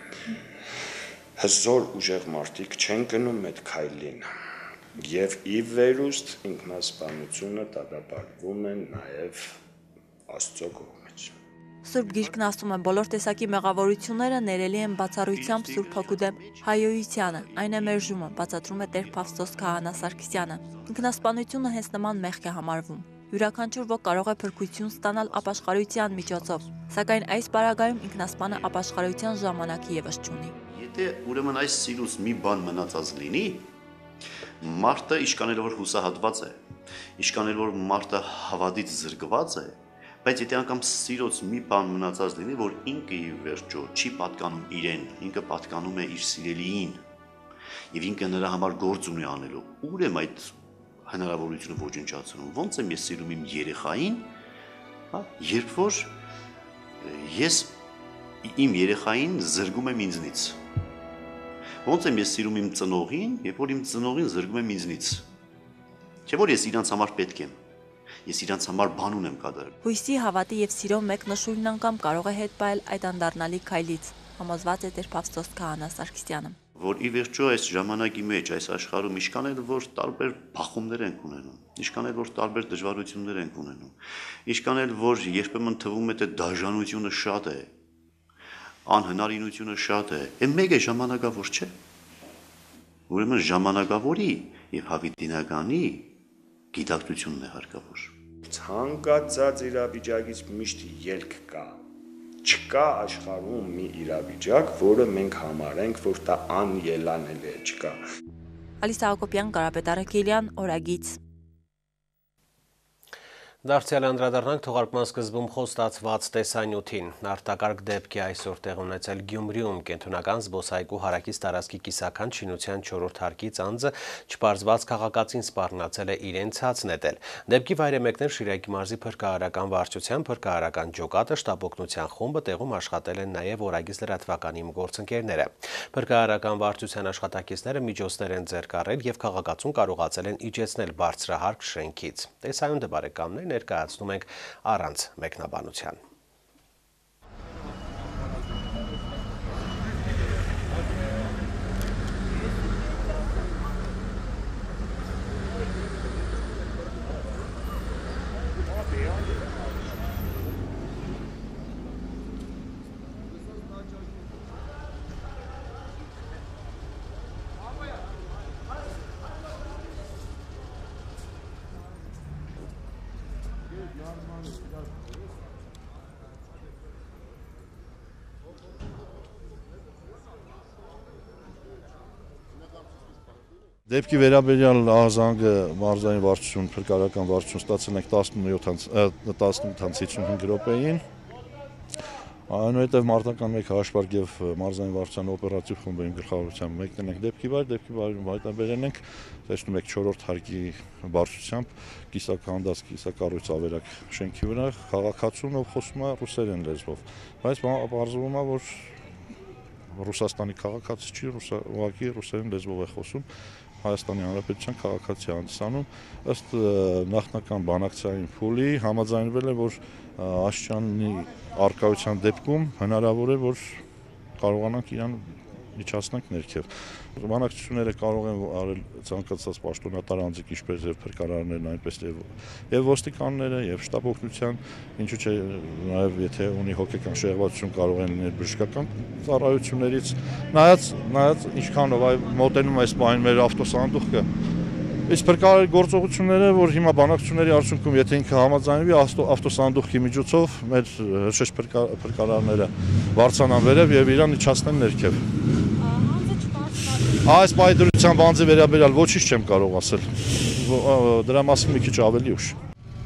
S14: Հզոր ուժեղ մարդիկ չեն գնում այդ քայլին, եւ ի վերուստ ինքնասպանությունը դատապարտվում է նաև Աստծո կողմից։
S12: Սուրբ Գիրքն ասում է, բոլոր տեսակի մեղավորությունները ներելի են բացառությամբ Սուրբ Հոգու դեմ հայոյությանը, այն է մերժումը, բացատրում է Տեր Փաստոս Քահանա Սարգսյանը։ Ինքնասպանությունը հենց նման մեղք է համարվում։ Յուրաքանչյուր ոք կարող է փրկություն ստանալ ապաշխարության միջոցով, սակայն այս պարագայում ինքնասպանը ապաշխարության ժամանակի եւս չունի։
S13: Եթե ուրեմն այս սիրուց մի բան մնացած լինի, մարդը իշկանել որ հուսահատված է, իշկանել որ մարդը հավատից զրկված է, բայց եթե անգամ սիրոց մի բան մնացած լինի, որ ինքը ի վերջո չի պատկանում իրեն, ինքը պատկանում է իր սիրելիին, եւ ինքը նրա համար գործ ունի անելու, ուր եմ այդ հնարավորությունը ոչնչացնում, ոնց եմ ես սիրում իմ երեխային, հա, երբ որ ես իմ երեխային զրկում եմ ինձնից, ոնց եմ ես սիրում իմ ծնողին, երբ որ իմ ծնողին զրկում եմ ինձնից, չէ որ ես իրանց համար պետք եմ, ես իրանց համար բան ունեմ կատարել։
S12: Հույսի, հավատի եւ սիրո մեկ նշույլն անգամ կարող է հետ պահել այդ անդառնալի քայլից, համոզված է Տեր Փաստոս Քահանա Սարգսյանը։
S13: Որ ի վերջո այս ժամանակի մեջ, այս աշխարհում իշքան էլ որ տարբեր բախումներ են ունենում, իշքան էլ որ տարբեր դժվարություններ են ունենում, իշքան էլ որ երբեմն թվում է թե դաժանությունը շատ է, անհնարինությունը շատ է, այն մեկ է ժամանակավոր չէ։ Ուրեմն ժամանակավորի եւ հավիտինականի գիտակցությունն է հարկավոր։
S14: Ցանկացած իրավիճակից միշտ ելք կա։ Չկա աշխարհում մի իրավիճակ, որը մենք համարենք, որ դա անելանելի է, չկա։
S12: Ալիսա Հակոբյան, Կարապետ Արաքելյան, Օրագիծ։
S1: Դարձյալ անդրադառնանք թողարկման սկզբում խոստացված տեսանյութին։ Արտակարգ դեպք է այսօր տեղ ունեցել Գյումրիում կենտրոնական զբոսայգու հարակից տարածքի կիսաքանչ շինության չորրորդ հարկից անձը չպարզված քաղաքացին սպառնացել է իրենց հացն նետել։ Դեպքի վայրեմեկներ Շիրակի մարզի փրկարարական վարչության փրկարարական ջոկատը, շտաբօգնության խումբը, տեղում աշխատել են նաև Օրագիծ լրատվականի գործընկերները։ Փրկարարական վարչության աշխատակիցները միջոցներ են ձեռք առել եւ քաղաքացուն կարողացել են իջեցնել բարձրահարկ շենքից։ Տեսանյութը բարեկամներ ներկայացնում ենք առանց մեկնաբանության։
S15: Դեպքի վերաբերյալ ահազանգը մարզային վարչություն, փրկարարական վարչություն ստացել ենք տասնութից հինգ րոպեին։ Այնուհետև մարտական մեկ հաշվարկ եւ մարզային վարչության օպերատիվ խումբի գլխավորությամբ մեկնել ենք դեպքի վայր, դեպքի վայրում հայտնաբերել ենք, տեսնում եք չորրորդ հարկի բարձրությամբ կիսականդած կիսակառույց ավերակ շենքի վրա քաղաքացուն, ով խոսում է ռուսերեն լեզվով, բայց պարզվում է, որ Ռուսաստանի քաղաքացի չի, ուղղակի ռուսերեն լեզվով է խոսում, Հայաստանի Հանրապետության քաղաքացի հանդիսանում, ըստ նախնական բանակցային փուլի համաձայնվել է, որ Աշճանի արկայության դեպքում հնարավոր է, որ կարողանանք իրան միջացնենք ներքև։ Բանակցությունները կարող են արել ցանկացած պաշտոնատար անձիկ, ինչպես եւ փրկարարներն, այնպես եւ եւ ոստիկանները եւ շտաբ օգնության, ինչու՞ չէ նաեւ եթե ունի հոգեկան շեղվածություն կարող են լինել բժշկական ծառայություններից, նայած նայած ինչքանով այ մոտենում այս բանին մեր ավտոսանդուղքը։ Իսկ փրկարարի գործողությունները, որ հիմա բանակցությունների արդյունքում եթե ինքը համաձայնվի ավտոսանդուղքի միջոցով մեր հրշեջ փրկարարները բարձրանան վերև եւ իրան իջացնեն ներքև։ Այս պայդրությամբ անձի վերաբերյալ ոչինչ չեմ կարող ասել, դրա մասին մի քիչ ավելի ուշ։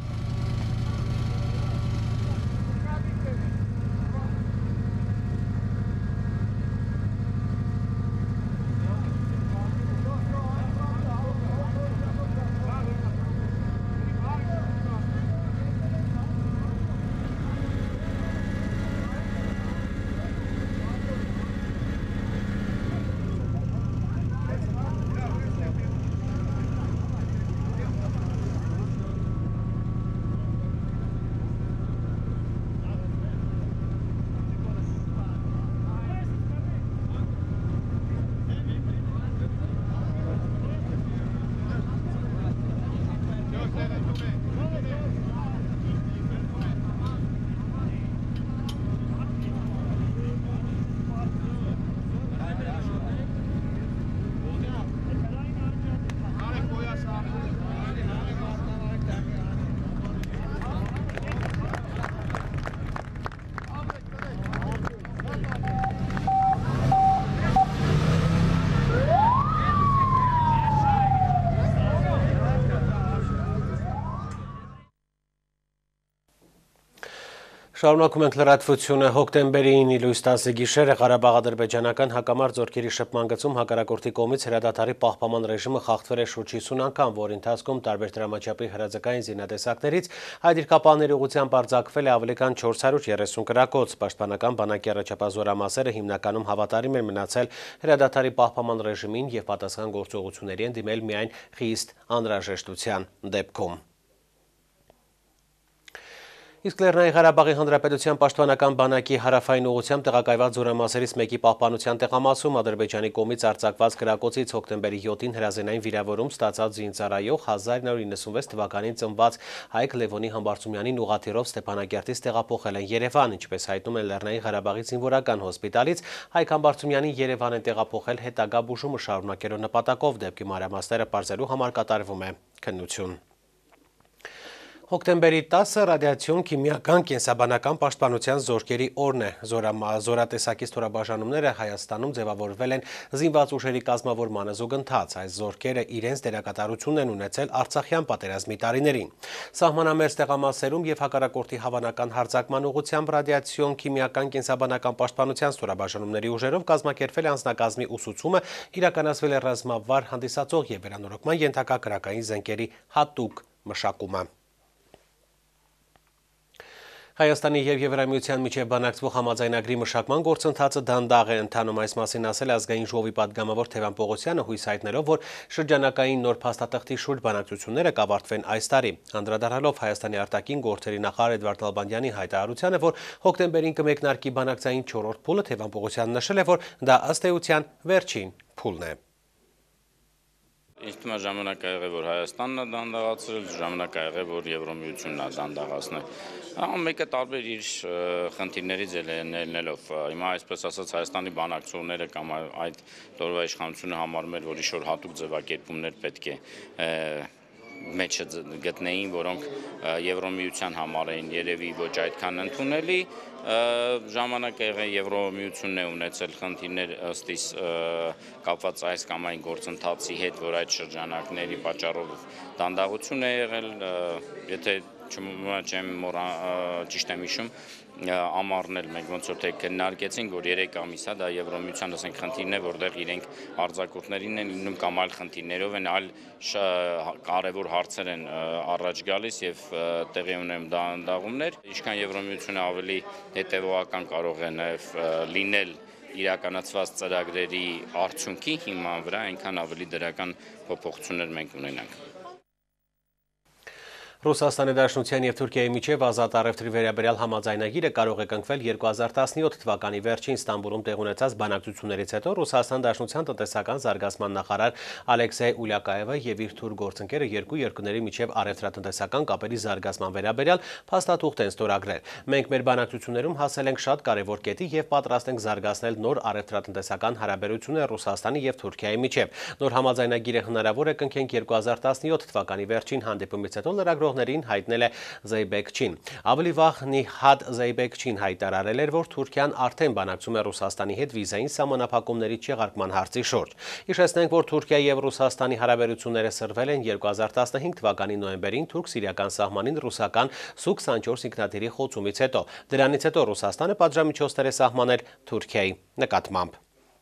S1: Շարունակում ենք լրատվությունը հոկտեմբերի ինը լույս տասը գիշերը Ղարաբաղ-ադրբեջանական հակամարտ զորքերի շփման գծում հակառակորդի կողմից հրադադարի պահպանման ռեժիմը խախտվել է շուրջ հիսուն անգամ, որի ընթացքում տարբեր դրամաչափի հրաձգային զինատեսակներից այդ դիրքապահների ուղղությամբ արձակվել է ավելի քան չորս հարյուր երեսուն կրակոց։ Պաշտպանական բանակի առաջապահ զորամասերը հիմնականում հավատարիմ են մնացել հրադադարի պահպանման ռեժիմին եւ պատասխան գործողությունների են դիմել միայն խիստ անհրաժեշտության դեպքում։ Իսկ Լեռնային Ղարաբաղի Հանրապետության պաշտպանական բանակի հարավային ուղղությամբ տեղակայված զորամասերից մեկի պահպանության տեղամասում Ադրբեջանի կողմից արձակված կրակոցից հոկտեմբերի յոթին հրազենային վիրավորում ստացած զինծառայող հազար ինը հարյուր նվսունվեց թվականին ծնված Հայկ Լևոնի Համբարձումյանին ուղղաթիռով Ստեփանակերտից տեղափոխել են Երևան, ինչպես հայտնում են Լեռնային Ղարաբաղի զինվորական հոսպիտալից, Հայկ Համբարձումյանին Երևան են տեղափոխել հետագա բուժումը շարունակելու նպատակով, դեպքի մանրամասները պարզելու համար կատարվում է քննություն։ Հոկտեմբերի տասը ռադիացիոն քիմիական կենսաբանական պաշտպանության զորքերի օրն է։ Զորատեսակի ստորաբաժանումները Հայաստանում ձևավորվել են զինված ուժերի կազմավորմանը զուգընթաց։ Այս զորքերը իրենց դերակատարությունն են ունեցել Արցախյան պատերազմի տարիներին։ Սահմանամերձ տեղամասերում եւ հակառակորդի հավանական հարձակման ուղղությամբ ռադիացիոն քիմիական կենսաբանական պաշտպանության ստորաբաժանումների ուժերով կազմակերպվել է անձնակազմի ուսուցումը, իրականացվել է ռազմավար հանդիսացող եւ վերանորոգման ենթակա կրակային զենքերի հատուկ մշակումը։ Հայաստանի եւ Եվրամիության միջև բանակցվող համաձայնագրի մշակման գործընթացը դանդաղ է ընթանում, այս մասին ասել ազգային ժողովի պատգամավոր Թևան Պողոսյանը, հույս հայտնելով, որ շրջանակային նոր փաստաթղթի շուրջ բանակցությունները կավարտվեն այս տարի։ Անդրադառնալով Հայաստանի արտաքին գործերի նախարար Էդվարդ Նալբանդյանի հայտարարությանը, որ հոկտեմբերին կմեկնարկի բանակցային չորրորդ փուլը, Թևան Պողոսյանն նշել է, որ դա ըստ էության վերջին փուլն է։
S16: Ինձ թվում է ժամանակ ա եղել, որ Հայաստանն է դանդաղացրել, ժամանակ ա եղել, որ Եվրամիությունն է դանդաղացնել։ Մեկը տարբեր իր խնդիրներից ելնելով, հիմա այսպես ասած Հայաստանի բանակցողները կամ այդ տարվա իշխանությունը համարում էր, որ ինչ-որ հատուկ ձևակերպումներ պետք է մեջը գտնեին, որոնք Եվրոմիության համար էին երևի ոչ այդքան ընդունելի, ժամանակ եղել Եվրոմիությունն է ունեցել խնդիրներ ըստ իս կապված այս կամ այն գործընթացի հետ, որ այդ շրջանակների պատճառով դանդաղություն է եղել, եթե չեմ ճիշտ եմ հիշում, ամառն էլ մենք ոնց որ թե քննարկեցինք, որ երեք ամիս է, դա Եվրոմիության ասենք խնդիրն է, որտեղ իրենք արձակուրդներին են լինում կամ այլ խնդիրներով են, այլ կարևոր հարցեր են առաջ գալիս եւ տեղի ունեն դանդաղումներ, ինչքան Եվրոմիությունը ավելի հետեւողական կարող է նաեւ լինել իրականացված ծրագրերի արդյունքի հիման վրա, այնքան ավելի դրական փոփոխություններ մենք ունենանք։
S1: Ռուսաստանի Դաշնության և Թուրքիայի միջև ազատ առևտրի վերաբերյալ համաձայնագիրը կարող է կնքվել երկու հազար տասնյոթ թվականի վերջին Ստամբուլում տեղ ունեցած բանակցություններից հետո Ռուսաստան Դաշնության տնտեսական զարգացման նախարար Ալեքսեյ Ուլյակաևը եւ իր թուրք գործընկերը երկու երկրների միջև առևտրատնտեսական կապերի զարգացման վերաբերյալ փաստաթուղթ են ստորագրել։ Մենք մեր բանակցություններում հասել ենք շատ կարևոր կետի եւ պատրաստ ենք զարգացնել նոր առևտրատնտեսական հարաբերություններ Ռուսաստանի եւ Թուրքիայի միջև։ Նոր համաձայնագիրը հնարավոր է կնքենք երկու հազար տասնյոթ թվականի վերջին հանդիպումից հետո լրագրողներին հայտնել է Զեյբեքչին։ Ավելի վաղ Նիհադ Զեյբեքչին հայտարարել էր, որ Թուրքիան արդեն բանակցում է Ռուսաստանի հետ վիզային սահմանափակումների չեղարկման հարցի շուրջ։ Հիշեցնենք, որ Թուրքիայի եւ Ռուսաստանի հարաբերությունները սրվել են երկու հազար տասնհինգ թվականի նոյեմբերին թուրք-սիրիական սահմանին ռուսական Սու քսանչորս ինքնաթիռի խոցումից հետո։ Դրանից հետո Ռուսաստանը պատժամիջոցներ է սահմանել Թուրքիայի նկատմամբ։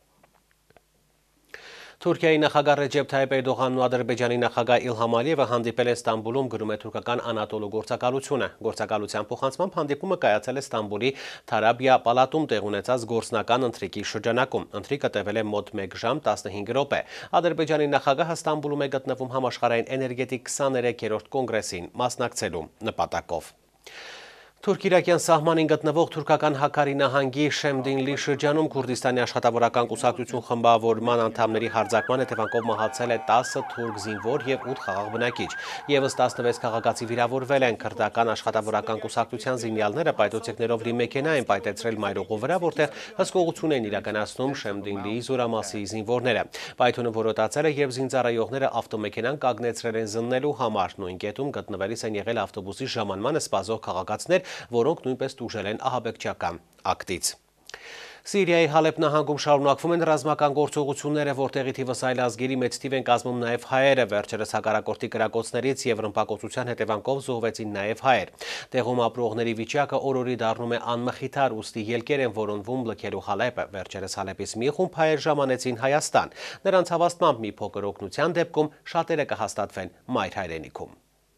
S1: Թուրքիայի նախագահ Ռեջեփ Թայիփ Էրդողանն ու Ադրբեջանի նախագահ Իլհամ Ալիևը հանդիպել են Ստամբուլում, գրում է թուրքական Անատոլու գործակալությունը։ Գործակալության փոխանցմամբ հանդիպումը կայացել է Ստամբուլի Թարաբիա պալատում տեղ ունեցած գործնական ընթրիքի շրջանակում։ Ընթրիքը տևել է մոտ մեկ ժամ տասնհինգ րոպե։ Ադրբեջանի նախագահը Ստամբուլում է գտնվում համաշխարհային էներգետիկ քսաներեքերորդ կոնգրեսին մասնակցելու նպատակով։ Թուրք-իրաքյան սահմանին գտնվող թուրքական Հաքարի նահանգի Շեմդինլի շրջանում Քուրդիստանի աշխատավորական կուսակցություն խմբավորման անդամների հարձակման հետևանքով մահացել է տասը թուրք զինվոր եւ ութ խաղաղ բնակիչ։ Եվս տասնվեց քաղաքացի վիրավորվել են։ Քրդական աշխատավորական կուսակցության զինյալները պայթոցիկներով լի մեքենա են պայթեցրել մայրուղու վրա, որտեղ հսկողություն են իրականացնում Շեմդինլիի զորամասի զինվորները։ Պայթյունը որոտացել է եւ զինծառայողները ավտոմեքենան կանգնեցրել են զննելու համար։ Նույն կետում գտնվելիս են եղել ավտոբուսի ժամանմանը սպասող քաղաքացիներ, որոնք նույնպես տուժել են ահաբեկչական ակտից։ Սիրիայի Հալեբ նահանգում շարունակվում են ռազմական գործողությունները, որտեղի թիվս այլ ազգերի մեծ թիվ են կազմում նաև հայերը։ Վերջերս հակառակորդի կրակոցներից եւ ռմբակոծության հետևանքով զոհվեցին նաև հայեր։ Տեղում ապրողների վիճակը օր-օրի դառնում է անմխիթար, ուստի ելքեր են որոնվում լքելու Հալեպը։ Վերջերս Հալեպից մի խումբ հայեր ժամանեցին Հայաստան։ Նրանց հավաստմամբ մի փոքր օգնության դեպքում շատերը կհաստատվեն մայր հայրենիքում։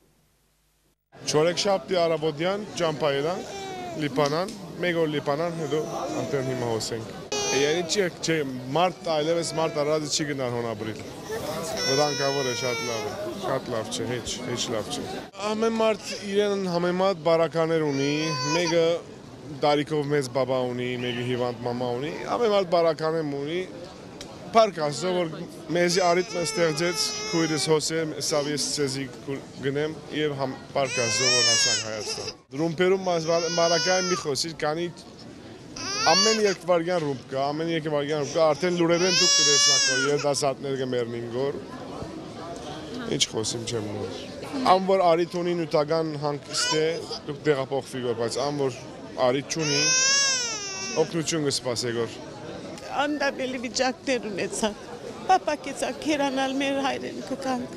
S17: Չորեքշաբթի առավոտյան ճամփայելան Լիբանան, մեկ օր Լիբանան, հետո արդեն հիմա հոսենք։ Երբ չի մարտ այլևս մարտ առածը չի գնալ հոնաբրիլ։ Վտանգավոր է, շատ լավ է, շատ լավ չէ, հեչ, հեչ լավ չէ։ Ամեն մարդ իրեն համեմատ բարականեր ունի, մեկը դարիքով մեծ բաբա ունի, մեկը հիվանդ մամա ունի, ամեն մարդ բարականեր ունի։ Փառք Աստծո, որ մեզի արիթմը ստեղծեց, քույրս հոսեմ, սավ ես ցեզի գնեմ եւ փառք Աստծո, որ հասանք Հայաստան։ Ռումբերում մարակային մի խոսիր, կանի ամեն երկու վայրկյան ռումբ կա, ամեն երկու վայրկյան ռումբ կա, արդեն լուրերեն դուք կրեցնակոր երիտասարդներ կմեռնին գոր։ Ինչ խոսիմ չեմ նոր։ Ամ որ արիթ ունի նյութական հանգիստ է, դուք տեղափոխվի գոր, բայց ամ որ արիթ չունի, օգնություն կսպասե գոր։
S18: Անդաբելի վիճակներ ունեցանք, պապակեցանք հերանալ մեր հայրենիքը կանք,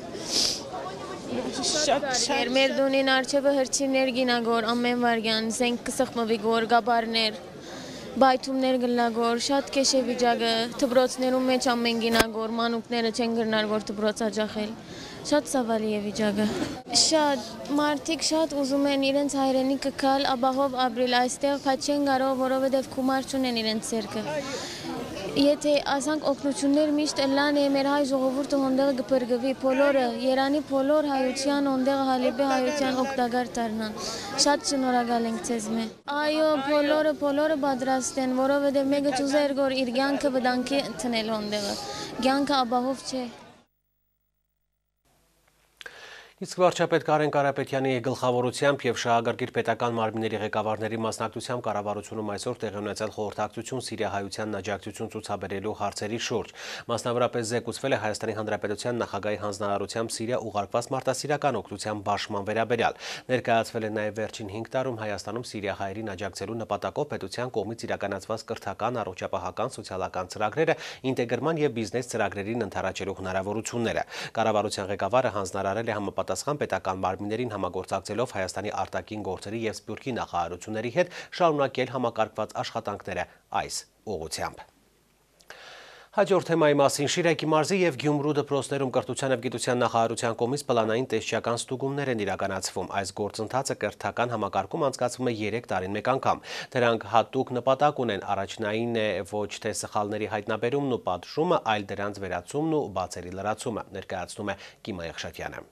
S18: շատ շատ
S19: մեր դունին արջևը հրչիներ գինագոր, ամեն վարգյան, զենք կսխմվի գոր, գաբարներ, բայթումներ գլնագոր, շատ կեշ է վիճակը, թբրոցներում մեջ ամեն գինագոր, մանուկները չեն գրնար գոր թբրոց աջախել, շատ սավալի է վիճակը։ Շատ, մարդիկ շատ ուզում են իրենց հայրենիքը կալ, աբահով ապրիլ այստեղ, բայց չեն կարող, որովհետև գումար չունեն իրենց ձեռքը։ Եթե ասանք օգնություններ միշտ լան է, մեր հայ ժողովուրդը հոնդեղը գպրգվի, բոլորը, Երանի բոլոր հայության, հոնդեղը Հալիբի հայության օգտագար դառնան։ Շատ շնորհակալ ենք ձեզ մե։ Այո, բոլորը, բոլորը պատրաստ են, որովհետև մեկը ճուզեր գոր իր կյանքը վտանգի ցնել հոնդեղը։ Կյանքը ապահով չէ։
S1: Իսկ վարչապետ Կարեն Կարապետյանի գլխավորությամբ եւ շահագրգիռ պետական մարմինների ղեկավարների մասնակցությամբ կառավարությունում այսօր տեղի ունեցել խորհրդակցություն Սիրիա-հայության աջակցություն ցուցաբերելու հարցերի շուրջ։ Մասնավորապես զեկուցվել է Հայաստանի Հանրապետության նախագահի հանձնարարությամբ Սիրիա ուղարկված մարդասիրական օգնության բաշխման վերաբերյալ։ Ներկայացվել է նաեւ վերջին հինգ տարում Հայաստանում Սիրիա-հայերին աջակցելու նպատակով պետության կողմից իրականացված կրթական, առողջապահական, սոցիալական ծրագրերը, ինտեգրման եւ բիզնես ծրագրերին ընդառաջելու հնարավորությունները։ Կառավարության ղեկավարը հանձնարարել է համապատասխան պետական մարմիններին համագործակցելով Հայաստանի արտաքին գործերի եւ Սփյուռքի նախարարությունների հետ շարունակել համակարգված աշխատանքները այս ուղղությամբ։ Հաջորդ թեմայի մասին Շիրակի մարզի եւ Գյումրու դպրոցներում կրթության եւ գիտության նախարարության կողմից պլանային տեսչական ստուգումներ են իրականացվում։ Այս գործընթացը կրթական համակարգում անցկացվում է երեք տարին մեկ անգամ։ Դրանք հատուկ նպատակ ունեն, առաջնային է ոչ թե սխալների հայտնաբերումն ու պատժումը, այլ դրանց վերացումն ու բացերի լրացումը, ներկայացնում է Կիմա Եղշատյանը։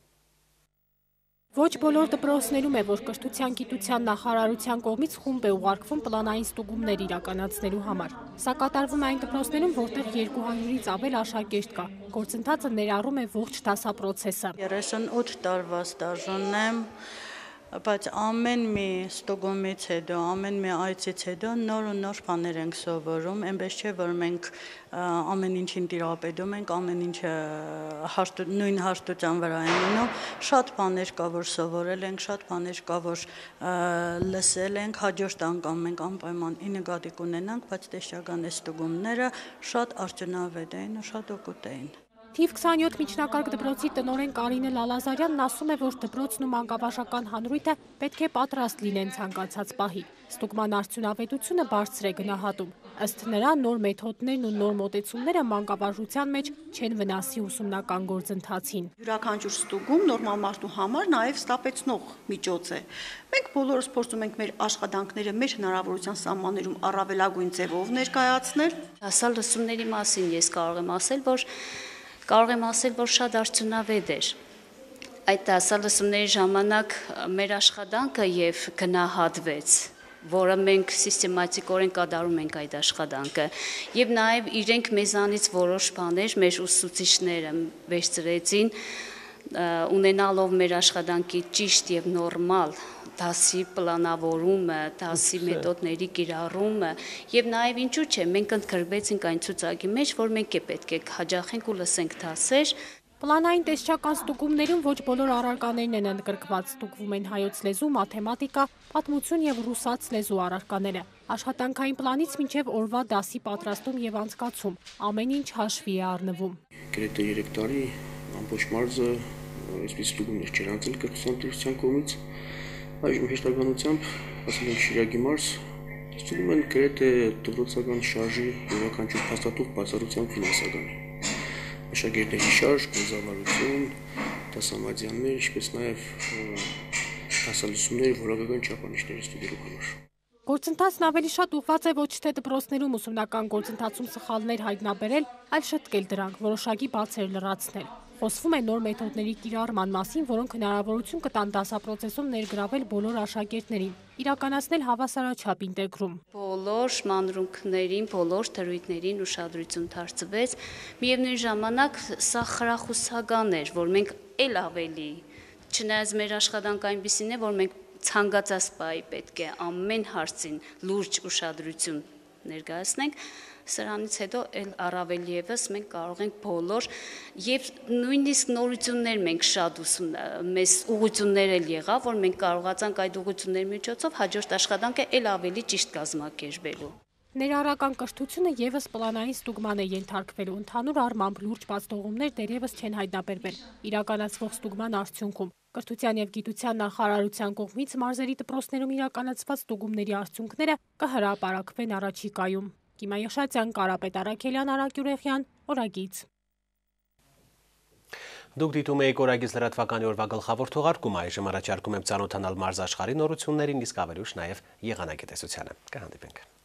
S20: Ոչ բոլոր դպրոցներում է, որ կրթության գիտության նախարարության կողմից խումբ է ուղարկվում պլանային ստուգումներ իրականացնելու համար։ Սա կատարվում է այն դպրոցներում, որտեղ երկու հարյուրից ավել աշակերտ կա։ Գործընթացը ներառում է ողջ դասապրոցեսը։
S21: երեսունութ տարվա ստաժն եմ, բայց ամեն մի ստուգումից հետո, ամեն մի այցից հետո նոր ու նոր բաներ ենք սովորում, այնպես չէ, որ մենք ամեն ինչին տիրապետում ենք, ամեն ինչը նույն հաշտության վրա են մնում, շատ բաներ կա, որ սովորել ենք, շատ բաներ կա, որ լսել ենք, հաջորդ անգամ մենք անպայման ի նկատի կունենանք, բայց տեսչական ստուգումները շատ արդյունավետ էին ու շատ օգուտ էին։
S20: Թիվ քսանյոթ միջնակարգ դպրոցի տնօրեն Կարինե Լալազարյանն ասում է, որ դպրոցն ու մանկավարժական հանրույթը պետք է պատրաստ լինեն ցանկացած պահի։ Ստուգման արդյունավետությունը բարձր է գնահատում։ Ըստ նրա, նոր մեթոդներն ու նոր մոտեցումները մանկավարժության մեջ չեն վնասի ուսումնական գործընթացին։
S22: Յուրաքանչյուր ստուգում նորմալ մարդու համար նաև ստապեցնող միջոց է։ Մենք բոլորս փորձում ենք մեր աշխատանքները մեր հնարավորության սահմաններում առավելագույն ձևով ներկայացնել։
S23: Հասալ լսումների մասին ես կարող եմ ասել, որ Կարող եմ ասել, որ շատ արդյունավետ էր։ Այդ դասալսումների ժամանակ մեր աշխատանքը եւ գնահատվեց, որը մենք սիստեմատիկորեն կատարում ենք այդ աշխատանքը, եւ նաեւ իրենք մեզանից որոշ բաներ մեր ուսուցիչները վերցրեցին, ունենալով մեր աշխատանքի ճիշտ եւ նորմալ դասի պլանավորումը, դասի մեթոդների կիրառումը եւ նաեւ ինչու՞ չէ, մենք ընդգրկվեցինք այն ցուցակի մեջ, որ մենք է պետք է հաջախենք ու լսենք դասեր։
S20: Պլանային տեսչական ստուգումներում ոչ բոլոր առարկաներն են ընդգրկված, ստուգվում են հայոց լեզու, մաթեմատիկա, պատմություն եւ ռուսաց լեզու առարկաները։ Աշխատանքային պլանից մինչեւ օրվա դասի պատրաստում եւ անցկացում ամեն ինչ հաշվի է առնվում։
S24: Գրեթե երեք տարի ամբողջ մարզը այսպես ստուգումներ չեն անցել կրթության կողմից։ Այժմ հեշտականությամբ, ասել ենք Շիրակի մարզ, ստուգում են գրեթե դպրոցական շարժի յուրաքանչյուր փաստաթուղթ բացառությամբ ֆինանսական։ Աշակերտների շարժ, գնզավարություն, դասամատյաններ, ինչպես նաև դասալսումների որակական չափանիշները ստուգելու համար։
S20: Գործընթացն ավելի շատ ուղղված է ոչ թե դպրոցներում ուսումնական գործընթացում սխալներ հայտնաբերել, այլ շտկել դրանք, որոշակի բացեր լրացնել։ Խոսվում է նոր մեթոդների կիրառման մասին, որոնք հնարավորություն կտան դասապրոցեսում ներգրավել բոլոր աշակերտներին, իրականացնել հավասարաչափ ինտեգրում։
S23: Բոլոր մանրուքներին, բոլոր դրույթներին ուշադրություն դարձվեց, միևնույն ժամանակ սա խրախուսական էր, որ մենք ել ավելի, չնայած մեր աշխատանքը այնպիսին է, որ մենք ցանկացած պահի պետք է ամեն հարցին լուրջ ուշադրություն ներկայացնենք, սրանից հետո էլ առավել ևս մենք կարող ենք բոլոր եւ նույնիսկ նորություններ մենք շատ ուսում մեզ ուղղություններ էլ եղավ, որ մենք կարողացանք այդ ուղղությունների միջոցով հաջորդ աշխատանքը էլ ավելի ճիշտ կազմակերպելու։
S20: Ներառական կրթությունը եւս պլանային ստուգման է ենթարկվելու, ընդհանուր առմամբ լուրջ բացթողումներ դեռևս չեն հայտնաբերվել իրականացվող ստուգման արդյունքում։ Կրթության եւ գիտության նախարարության կողմից մարզերի դպրոցներում իրականացված ստուգումների արդյունքները կհրապարակվեն առաջիկայում։ Կիմա Եղշատյան, Կարապետ Արաքելյան, Արակ Յուրեխյան, Օրագից։
S1: Դուք դիտում եք Օրագից լրատվականի օրվա գլխավոր թողարկումը, այժմ առաջարկում եմ ծանոթանալ մարզաշխարհի նորություններին, իսկ ավելի ուշ նաև եղանակի տեսությանը։ Կհանդիպենք։